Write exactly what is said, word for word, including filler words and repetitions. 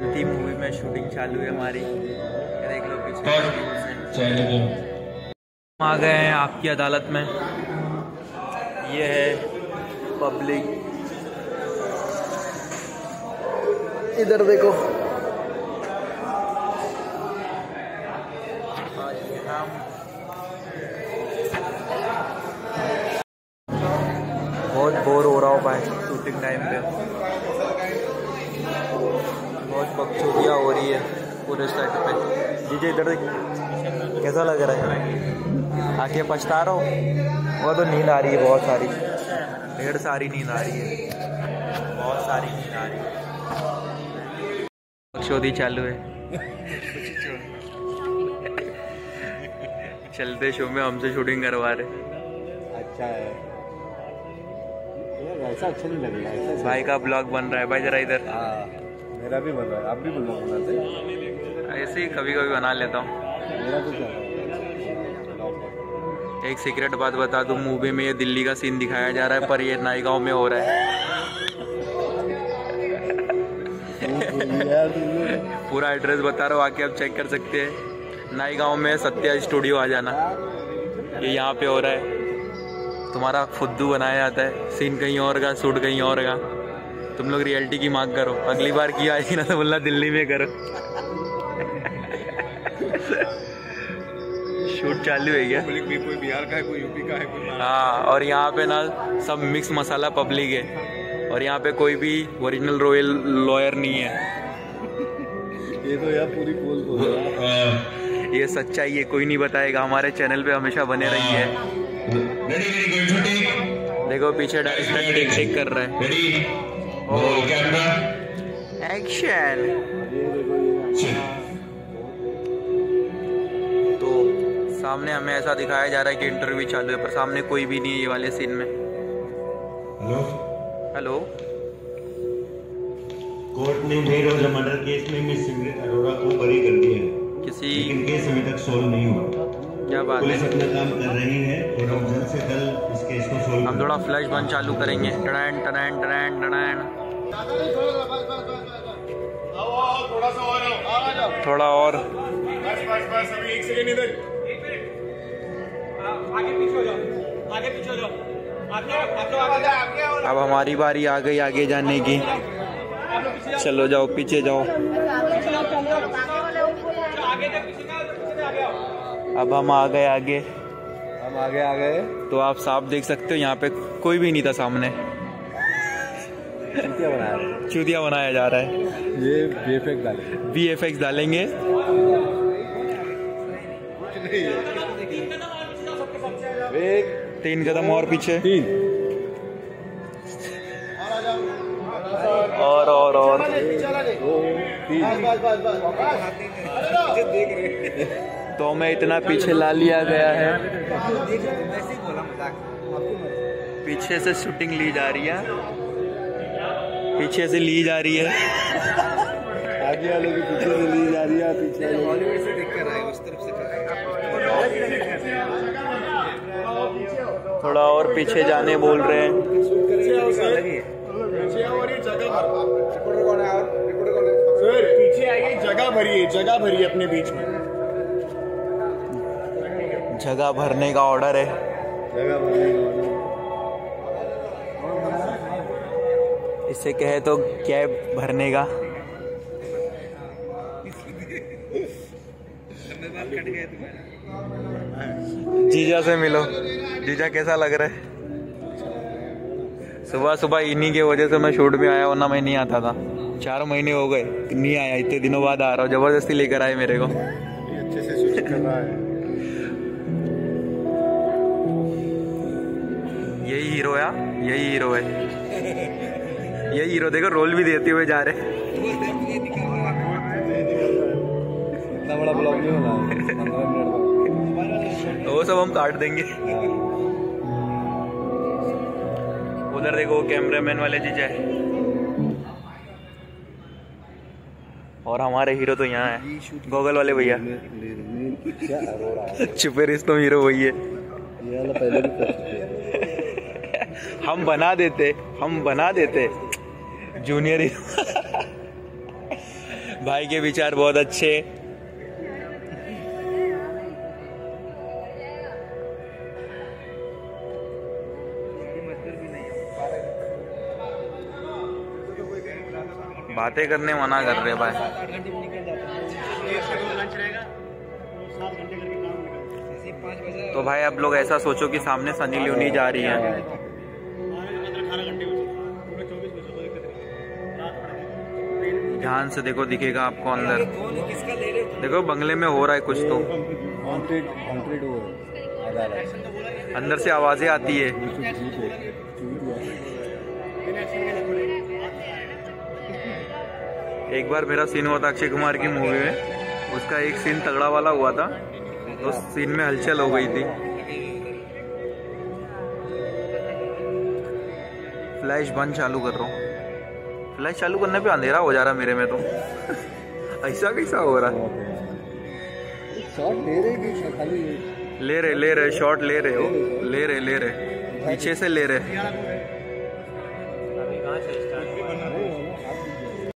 थी मूवी में शूटिंग चालू है हमारी, देख लो पीछे। हम आ गए हैं आपकी अदालत में। ये है पब्लिक, इधर देखो। बहुत बोर हो रहा हूँ भाई शूटिंग टाइम पे, बहुत बकचोदियाँ हो रही है पूरे सेट पे। जीजे इधर देख, कैसा लग रहा है? आके पछता रहा हूँ। वो तो नींद आ रही है बहुत सारी, ढेर सारी नींद आ रही है, बहुत सारी नींद आ रही है। बकचोदी चालू है। चलते शो में हमसे शूटिंग करवा रहे। अच्छा है, ऐसा अच्छा नहीं लगेगा। ऐसा भाई का ब्लॉग बन रहा है भाई, जरा इधर। हाँ मेरा भी बन रहा है, आप भी ब्लॉग बनाते हैं? ऐसे ही कभी कभी बना लेता हूँ। मेरा तो क्या है? एक सीक्रेट बात बता दूँ, मूवी में ये दिल्ली का सीन दिखाया जा रहा है पर ये नाईगांव में हो रहा है। पूरा एड्रेस बता रहा हूँ, आके आप चेक कर सकते हैं। नाईगांव में सत्या स्टूडियो आ जाना, ये यहाँ पे हो रहा है। तुम्हारा फुद्दू बनाया जाता है, सीन कहीं और का, शूट कहीं और का। तुम लोग रियलिटी की मांग करो, अगली बार की आएगी ना तो बोलना दिल्ली में करो। शूट चालू है क्या? पब्लिक भी कोई बिहार का है, कोई यूपी का है, कोई। हाँ, और यहाँ पे ना सब मिक्स मसाला पब्लिक है, और यहाँ पे कोई भी ओरिजिनल रॉयल लॉयर नहीं है। ये तो यार पूरी पोल को ये सच्चाई है, कोई नहीं बताएगा। हमारे चैनल पे हमेशा बने रही है। देखो पीछे डायरेक्टर टेक टेक कर रहा है। एक्शन। तो सामने हमें ऐसा दिखाया जा रहा है कि इंटरव्यू चालू है, पर सामने कोई भी नहीं है ये वाले सीन में। Hello hello. कोर्ट ने मेड और मर्डर केस में मिस सिमरत अरोड़ा को बरी कर दिया है, किसी लेकिन केस अभी तक सोल्व नहीं हुआ। क्या बात पुलिस है? अपना काम कर रही है और हम जल्द से जल्द इस केस को सोल्व हम थोड़ा फ्लैश बंद चालू करेंगे। टड़ैन टड़ैन टड़ैन टड़ैन। थोड़ा और। एक सेकंड इधर। आगे पीछे हो जाओ, आगे पीछे हो जाओ। अब हमारी बारी आ गई आगे जाने की। चलो जाओ, पीछे जाओ। अब हम आ गए आगे। हम आगे आ गए तो आप साफ देख सकते हो यहाँ पे कोई भी नहीं था सामने। चूतिया बनाया रहे हैं। चूतिया बनाया जा रहा है। ये वीएफएक्स डालेंगे, वीएफएक्स डालेंगे। एक तीन कदम और पीछे। तीन और और और दो तीन। तो हमें इतना पीछे ला लिया गया है। पीछे से शूटिंग ली जा रही है, पीछे से ली जा रही है। आगे वाले के पीछे से ली जा रही है, पीछे वाले से देखकर आए उस तरफ से। थोड़ा और पीछे जाने बोल रहे हैं। सर पीछे आइए, जगह भरिए, जगह भरिए अपने बीच में। जगह भरने का ऑर्डर है। जगह भरने का ऑर्डर। इससे कहे तो कैब भरने का। जीजा से मिलो। जीजा कैसा लग रहा है? सुबह सुबह इन्हीं की वजह से मैं शूट में आया, वरना मैं नहीं आता था। चार महीने हो गए नहीं आया, इतने दिनों बाद आ रहा हूँ। जबरदस्ती लेकर आए मेरे को। अच्छे से शूट कर रहा है। यही हीरो है, यही हीरो है। यही हीरो देखो, रोल भी देते हुए जा रहे। इतना बड़ा ब्लॉग नहीं होना है, पंद्रह मिनट का। वो सब हम काट देंगे। उधर देखो कैमरामैन वाले जीजा है, और हमारे हीरो तो यहाँ है, गॉगल वाले भैया। छुपे रिश्तों हीरो वही है। ये वाला पहले भी कर चुके हैं। हम बना देते, हम बना देते जूनियर हीरो। भाई के विचार बहुत अच्छे। बातें करने मना कर रहे भाई। तो भाई आप लोग ऐसा सोचो कि सामने सनी लियोनी जा रही है। ध्यान से देखो, दिखेगा आपको अंदर। देखो बंगले में हो रहा है कुछ तो, अंदर से आवाजें आती है। एक बार मेरा सीन हुआ था अक्षय कुमार की मूवी में, उसका एक सीन तगड़ा वाला हुआ था, तो उस सीन में हलचल हो गई थी। फ्लैश बंद चालू कर रहा हूँ। फ्लैश चालू करने पे अंधेरा हो जा रहा मेरे में तो। ऐसा कैसा हो रहा है? शॉट ले रहे कि खाली ले रहे ले रहे शॉट ले रहे हो, ले रहे ले रहे पीछे से ले रहे।